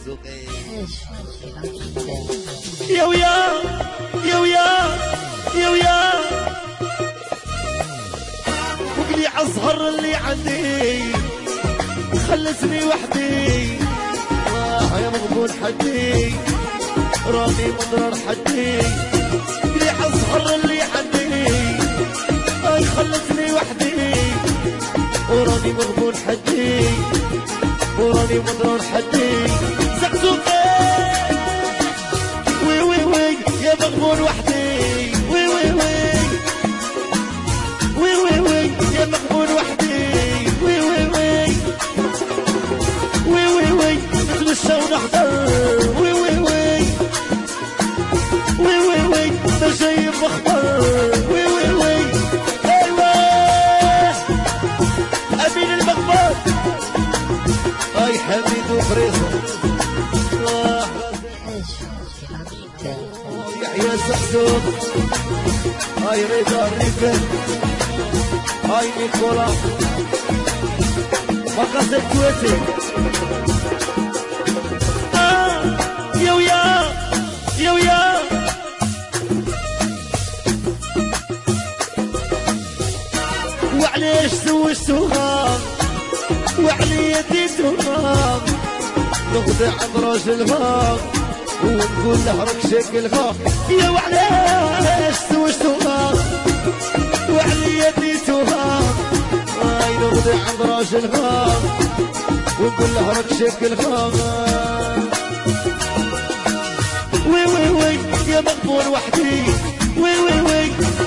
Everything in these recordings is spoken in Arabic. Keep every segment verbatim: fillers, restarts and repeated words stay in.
يا ويا يا ويا يا ويا وقلي عالزهر اللي عندي خلتني وحدي. آه يا مغبون حدي راني مضرر حدي. قلي عالزهر اللي عندي اي خلتني وحدي وراني مغبون حدي وراني مضرر حدي. زقزوقي وي وي وي يا مغبون وحدي. وي وي وي وي وي وي يا مغبون وحدي. وي وي وي وي وي وي نتمشى ونحضر. وي وي وي وي وي وي ما جاي بخبر. وي وي وي ايوا امين المغبون اي حميد وفريزو يحيى زقزوق هاي رضا الريفل هاي نيكولا مقاصد كويتي. آه يا ويا يا ويا وعليش زوجتوها وعلي ديتوها نغدى عند راجلها ونقول له راك شكلها. يا وعلاش زوجتوها وعلي ديتوها هاي نغدى عند راجلها ونقول له راك شكلها. وي وي وي يا مغبون وحدي. وي وي وي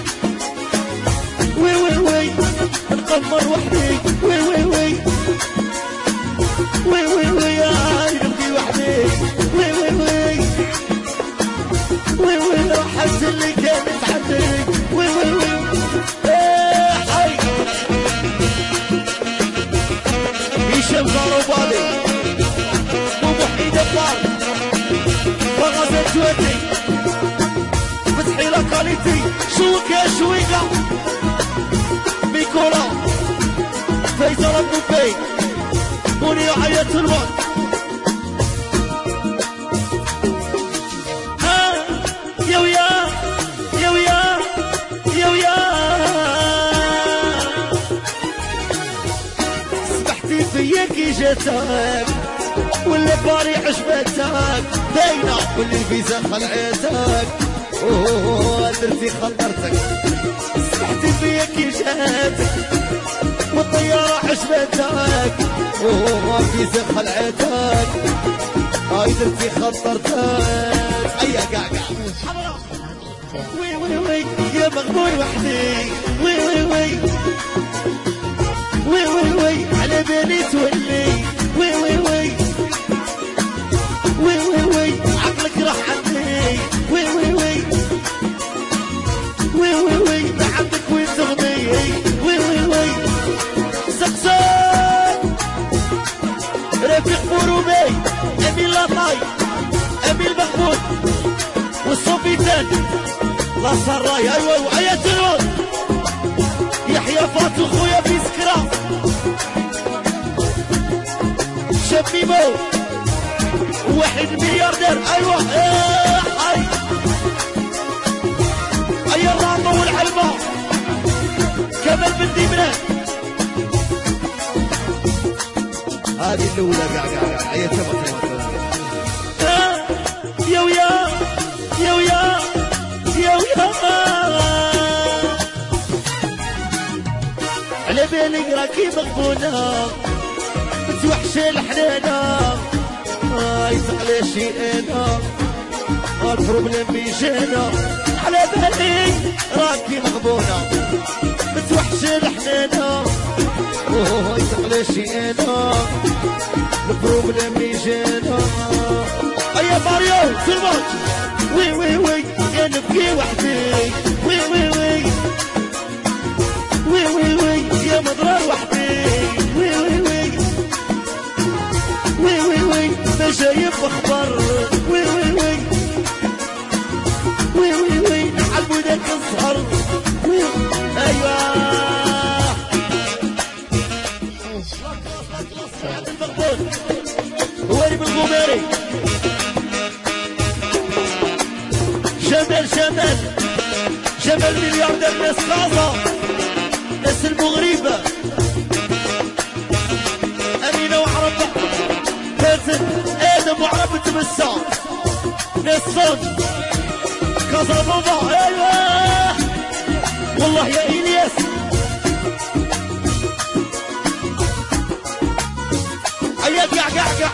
وي وي وي نقمر وحدي. وي وي وي وي وي وي يا نبكي وحدي. وي وي وي وي وي راحت اللي كانت عندي. وي وي وي ايه حي هشام زاروبالي ومحيد الدار وغازات جواتي فتحي لاكاليتي شوكة شويكة ميكولا فيصل البوفي بني حياة الموت. آه يا ويا يا ويا يا ويا سبحتي فيا كي جاتك واللي باري عجبتك باينة واللي الفيزا خلعتك اوه درتي خلرتك. سبحتي فيا كي جاتك والطيارة عجبتك اوه الفيزا خلعتك هاي درتي خطرتك. ايا قاقا وي وي وي يا مغبون وحدي. وي وي وي وي وي وي على بالي تولي. وي وي وي وي وي وي عقلك راح عندي. وي وي وي وي وي وي ما عندك وين تغني. وي وي وي زقزوق رفيق بوروبي امين لاطاي امين مغبون والصوفيتان لا سراي ايوا وعيا تنوض يحيى فاطو خويا في سكرة شميمو واحد ملياردير. ايوا ايه حي اي الرامة والعلمة كمال بن ديمران هذه الاولى قاع قاع قاع هي تبغى يا ويا يا ويا يا ويا على بالي راكي مغبونة بتوحش الحنانة هاي تقلي شي انا البروبليم بيجينا. على بالي راكي مغبونة بتوحش الحنانة اوه تقلي شي انا البروبليم بيجينا. ايا ماريو في الموت. وي وي وي يا نبكي وحدي. وي وي وي وي وي وي يا مضرار وحدي. وي وي وي وي وي وي ما جايب اخبار. وي وي وي وي وي وي عالبو ذاك السهر. ايوا هو اللي بالغماري جمال جمال ملياردير ناس خاصة ناس المغربة أمينة وعربة فازن آدم وعربة تمسا ناس صوت كازابابا أيوه والله يا إلياس هيا قع قع قع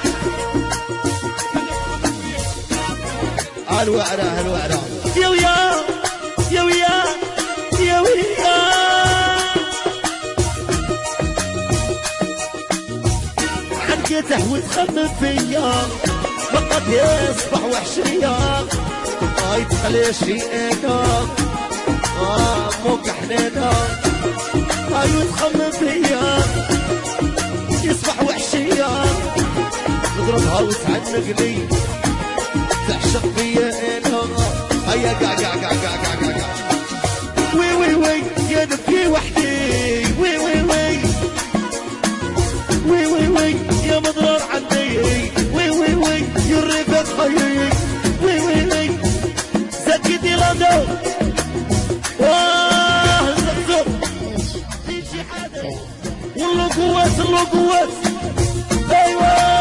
هالوعرة هالوعرة يا ويا يا ويا يا ويا حنكتح وتخمم فيا وقد يصبح وحشية هاي تخلي شيئنا اه موك حنينا هاي وتخمم فيا يصبح وحشية نضربها وتعنقني تعشق فيا انا هيا قاع قاع قاع قاع قاع قاع قاع وي وي وي يا نبكي وحدي وي وي وي وي وي وي يا مضرار عني وي وي وي يا الرفاق خيي وي وي وي زكي دي لاندو واه الزقزوق في شي حدا والله قوات الله قوات ايوه